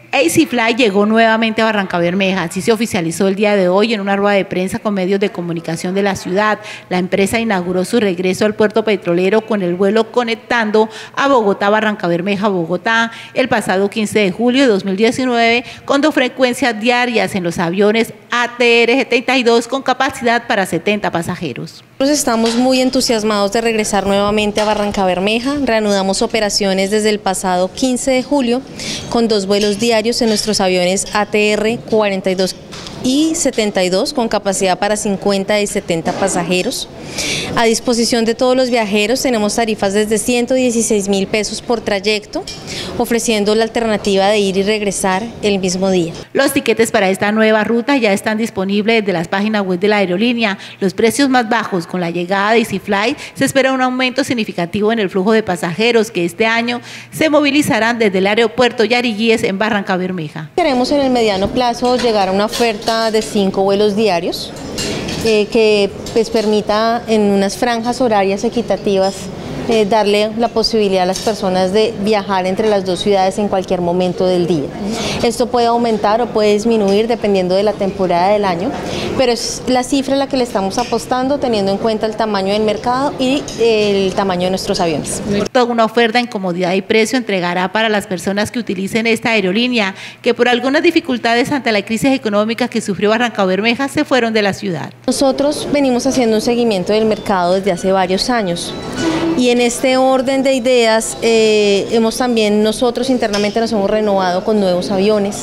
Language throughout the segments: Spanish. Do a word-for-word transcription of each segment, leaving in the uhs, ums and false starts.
EasyFly llegó nuevamente a Barrancabermeja, así se oficializó el día de hoy en una rueda de prensa con medios de comunicación de la ciudad. La empresa inauguró su regreso al puerto petrolero con el vuelo conectando a Bogotá, Barrancabermeja, Bogotá, el pasado quince de julio de dos mil diecinueve, con dos frecuencias diarias en los aviones A T R setenta y dos con capacidad para setenta pasajeros. Estamos muy entusiasmados de regresar nuevamente a Barrancabermeja. Reanudamos operaciones desde el pasado quince de julio con dos vuelos diarios en nuestros aviones A T R cuarenta y dos y setenta y dos con capacidad para cincuenta y setenta pasajeros. A disposición de todos los viajeros tenemos tarifas desde ciento dieciséis mil pesos por trayecto, ofreciendo la alternativa de ir y regresar el mismo día. Los tiquetes para esta nueva ruta ya están disponibles desde las páginas web de la aerolínea. Los precios más bajos con la llegada de EasyFly se espera un aumento significativo en el flujo de pasajeros que este año se movilizarán desde el aeropuerto Yariguíes en Barrancabermeja. Queremos en el mediano plazo llegar a una oferta de cinco vuelos diarios eh, que pues, permita en unas franjas horarias equitativas eh, darle la posibilidad a las personas de viajar entre las dos ciudades en cualquier momento del día. Esto puede aumentar o puede disminuir dependiendo de la temporada del año, pero es la cifra a la que le estamos apostando teniendo en cuenta el tamaño del mercado y el tamaño de nuestros aviones. Toda una oferta en comodidad y precio entregará para las personas que utilicen esta aerolínea, que por algunas dificultades ante la crisis económica que sufrió Barrancabermeja se fueron de la ciudad. Nosotros venimos haciendo un seguimiento del mercado desde hace varios años. Y en este orden de ideas, eh, hemos también nosotros internamente nos hemos renovado con nuevos aviones,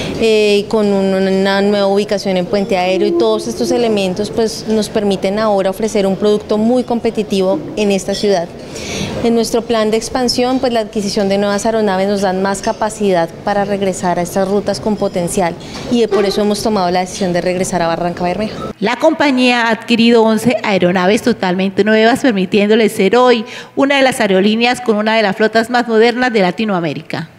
eh, con una nueva ubicación en Puente Aéreo, y todos estos elementos pues, nos permiten ahora ofrecer un producto muy competitivo en esta ciudad. En nuestro plan de expansión, pues la adquisición de nuevas aeronaves nos dan más capacidad para regresar a estas rutas con potencial, y por eso hemos tomado la decisión de regresar a Barrancabermeja. La compañía ha adquirido once aeronaves totalmente nuevas, permitiéndole ser hoy una de las aerolíneas con una de las flotas más modernas de Latinoamérica.